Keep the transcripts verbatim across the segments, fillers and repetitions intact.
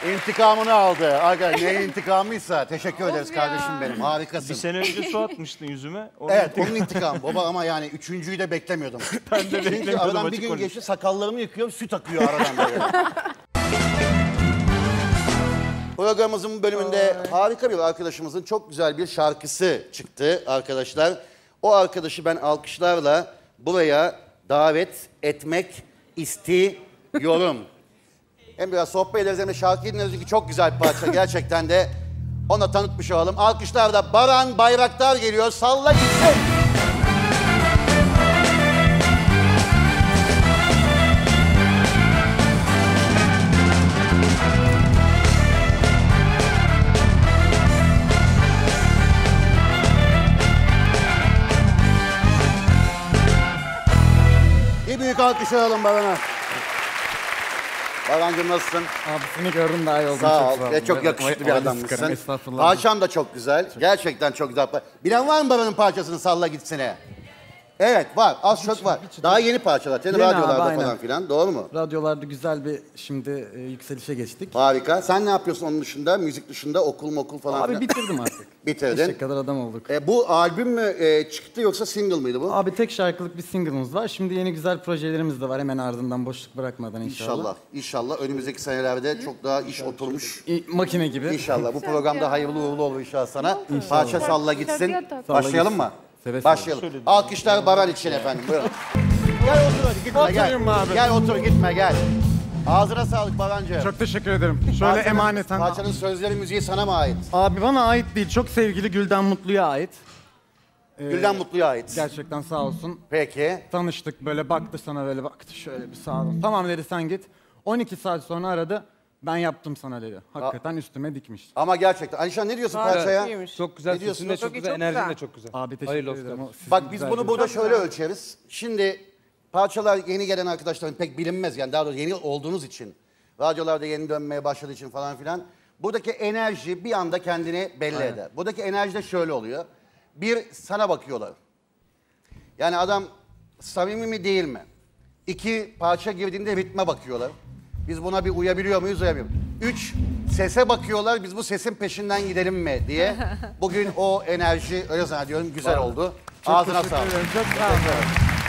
İntikamını aldı. Aga neyin intikamıysa teşekkür ederiz ya. kardeşim benim. Harikasın. Bir sene önce su atmıştın yüzüme. Onun Evet intikamı. onun intikamı baba ama yani üçüncüyü de beklemiyordum. Ben de Çünkü beklemiyordum, aradan bir açık gün konuş. geçti sakallarımı yıkıyorum süt akıyor aradan böyle. Programımızın bu bölümünde harika bir arkadaşımızın çok güzel bir şarkısı çıktı arkadaşlar. O arkadaşı ben alkışlarla buraya davet etmek istiyorum. Hem biraz sohbet ederiz hem de şarkıyı dinleriz çünkü çok güzel bir parça. Gerçekten de ona tanıtmış olalım. Alkışlarla Baran Bayraktar geliyor. Salla gitsin. Bir büyük alkış alalım Baran'a. Barancığım nasılsın? Abi seni gördüm daha iyi oldum. Sağ ol. Çok Ve çok yakışıklı bir adammışsın. Parçan da çok güzel. Gerçekten çok güzel. Bilen var mı Baran'ın parçasını salla gitsine? Evet var. Az çok var. Daha yeni parçalar. Senin Yeni abi, radyolarda aynen. falan filan. Doğru mu? Radyolarda güzel bir şimdi e, yükselişe geçtik. Harika. Sen ne yapıyorsun onun dışında? Müzik dışında okul mu okul falan Abi filan? bitirdim artık. Bitirdin. Eşek kadar adam olduk. E, bu albüm mü e, çıktı yoksa single mıydı bu? Abi tek şarkılık bir single'ımız var. Şimdi yeni güzel projelerimiz de var. Hemen ardından boşluk bırakmadan inşallah. İnşallah. İnşallah. Önümüzdeki senelerde çok daha iş oturmuş. İ- makine gibi. İnşallah. Bu programda hayırlı uğurlu olur inşallah sana. Parça salla gitsin. Salla Başlayalım mı? Seve seve. Başlayalım. Alkışlar Baran için efendim. Buyurun. Gel otur hadi gitme gel. Oturayım abi. Gel otur gitme gel. Ağzına sağlık Barancığım. Çok teşekkür ederim. Şöyle Parçanın- emaneten. Parçanın sözleri müziği sana mı ait? Abi bana ait değil. Çok sevgili Gülden Mutlu'ya ait. Ee, Gülden Mutlu'ya ait. Gerçekten sağ olsun. Peki. Tanıştık böyle baktı sana böyle baktı şöyle bir sağa dön. Tamam dedi sen git. on iki saat sonra aradı. Ben yaptım sana dedi. Hakikaten üstüme dikmiş. Ama gerçekten. Alişan ne diyorsun Harika, parçaya? iyiymiş. Çok güzel, Ne diyorsun? sesin de çok Çok iyi, güzel, çok enerjin güzel. de çok güzel. Abi teşekkür Hayırlı olsun. ederim. O sizin Bak biz güzel bunu bir- burada şöyle ölçeriz. Şimdi parçalar yeni gelen arkadaşların pek bilinmez yani daha doğrusu yeni olduğunuz için. Radyolarda yeni dönmeye başladığı için falan filan. Buradaki enerji bir anda kendini belli Aynen. eder. Buradaki enerji de şöyle oluyor. Bir sana bakıyorlar. Yani adam samimi mi değil mi? İki parça girdiğinde ritme bakıyorlar. Biz buna bir uyabiliyor muyuz uyamıyor muyuz? Üç sese bakıyorlar biz bu sesin peşinden gidelim mi diye. Bugün o enerji öyle zannediyorum güzel oldu. Ağzına Teşekkür sağlık. ederim. Çok sağ olun.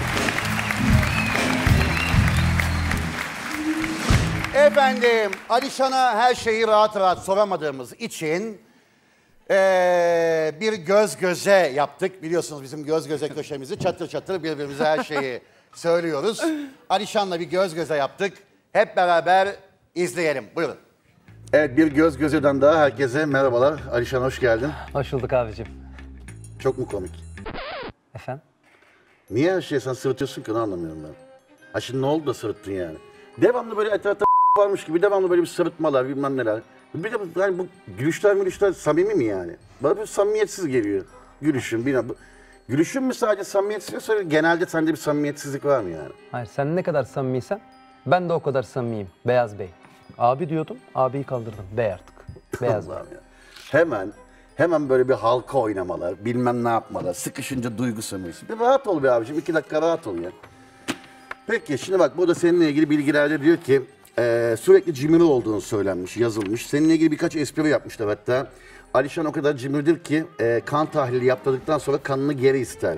Efendim, Alişan'a her şeyi rahat rahat soramadığımız için eee, bir göz göze yaptık. Biliyorsunuz bizim göz göze köşemizi çatır çatır birbirimize her şeyi söylüyoruz. Alişan'la bir göz göze yaptık. Hep beraber izleyelim. Buyurun. Evet, bir göz gözeden daha herkese merhabalar. Alişan hoş geldin. Hoş bulduk abicim. Çok mu komik? Efendim? Niye her şeyi sen sırıtıyorsun ki onu anlamıyorum ben. Ha şimdi ne oldu da sırıttın yani? Devamlı böyle etrafta varmış gibi devamlı böyle bir sırıtmalar bilmem neler. Bir de bu, yani bu gülüşler gülüşler samimi mi yani? Bana bir samimiyetsiz geliyor. Gülüşün bir Gülüşün mü sadece samimiyetsiz yoksa genelde sende bir samimiyetsizlik var mı yani? Hayır, sen ne kadar samimiysen ben de o kadar samimiyim Beyaz Bey. Abi diyordum, abiyi kaldırdım. Bey artık. Beyaz Bey. Allah'ım ya. Hemen hemen böyle bir halka oynamalar, bilmem ne yapmalar, sıkışınca duygu sömürüsü. Bir rahat ol be abiciğim, iki dakika rahat ol ya. Peki şimdi bak burada seninle ilgili bilgilerde diyor ki e, sürekli cimri olduğunu söylenmiş, yazılmış. Seninle ilgili birkaç espri yapmışlar hatta. Alişan o kadar cimridir ki e, kan tahlili yaptırdıktan sonra kanını geri ister.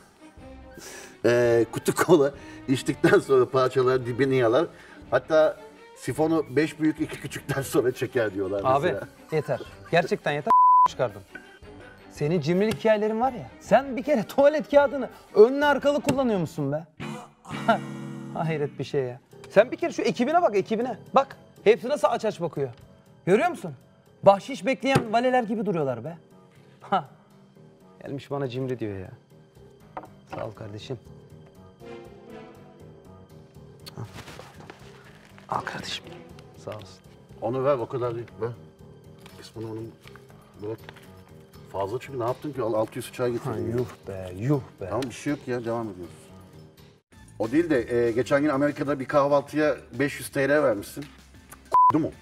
e, kutu kola içtikten sonra parçalar dibini yalar. Hatta sifonu beş büyük iki küçükten sonra çeker diyorlar Abi mesela. yeter. Gerçekten yeter çıkardım. Senin cimrilik hikayelerin var ya. Sen bir kere tuvalet kağıdını önlü arkalı kullanıyor musun be? Hayret bir şey ya. Sen bir kere şu ekibine bak ekibine. Bak hepsi nasıl aç aç bakıyor. Görüyor musun? Bahşiş bekleyen valeler gibi duruyorlar be. Ha. Gelmiş bana cimri diyor ya. Sağ ol kardeşim. Al, Al kardeşim. Sağ olasın. Onu ver o kadar değil be. Kısmını onun bırak. Fazla çünkü ne yaptın ki? Al altı yüz çay Ha, getirdin. ya. yuh be, yuh be. Tamam bir şey yok ya devam ediyoruz. O değil de e, geçen gün Amerika'da bir kahvaltıya beş yüz T L vermişsin. Değil mu?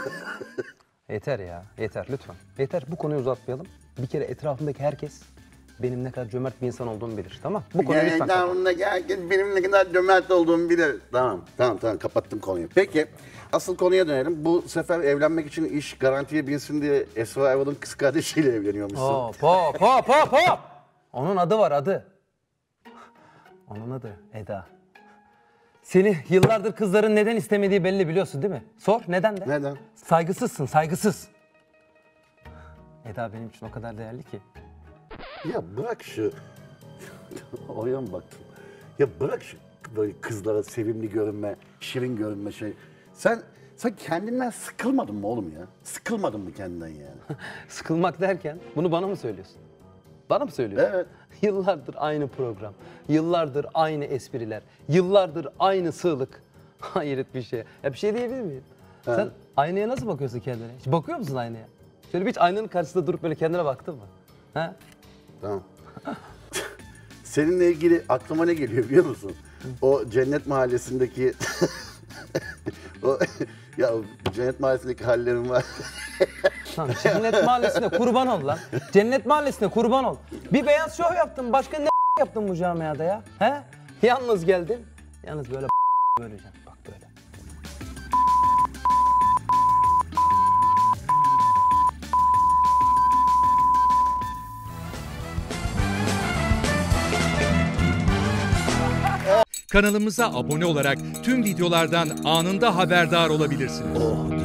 Yeter ya, yeter lütfen. Yeter, bu konuyu uzatmayalım. Bir kere etrafındaki herkes benim ne kadar cömert bir insan olduğumu bilir. Tamam? Bu konuyu lütfen kapat. Gerçekten herkes benim ne kadar cömert olduğumu bilir. Tamam, tamam, tamam. Kapattım konuyu. Peki, asıl konuya dönelim. Bu sefer evlenmek için iş garantiye binsin diye Esra Erol'un kız kardeşiyle evleniyormuşsun. Hop hop hop hop hop. Onun adı var adı. Onun adı Eda. Seni yıllardır kızların neden istemediği belli biliyorsun değil mi? Sor neden de? Neden? Saygısızsın saygısız. Eda benim için o kadar değerli ki. Ya bırak şu... Oraya mı baktın? Ya bırak şu böyle kızlara sevimli görünme, şirin görünme şey. Sen sen kendinden sıkılmadın mı oğlum ya? Sıkılmadın mı kendinden yani? Sıkılmak derken bunu bana mı söylüyorsun? Bana mı söylüyorsun? Evet. Yıllardır aynı program, yıllardır aynı espriler, yıllardır aynı sığlık. Hayret bir şey. Ya bir şey diyebilir miyim? Sen aynaya nasıl bakıyorsun kendine? Hiç bakıyor musun aynaya? Şöyle bir hiç aynanın karşısında durup böyle kendine baktın mı? Ha? Tamam. Seninle ilgili aklıma ne geliyor biliyor musun? O Cennet Mahallesi'ndeki... o, ya o Cennet Mahallesi'ndeki hallerim var. Lan Cennet Mahallesi'ne kurban ol lan. Cennet Mahallesi'ne kurban ol. Bir beyaz şov yaptın, başka ne yaptın bu camiada ya? He? Yalnız geldin. Yalnız böyle böylece. Bak böyle. Kanalımıza abone olarak tüm videolardan anında haberdar olabilirsiniz.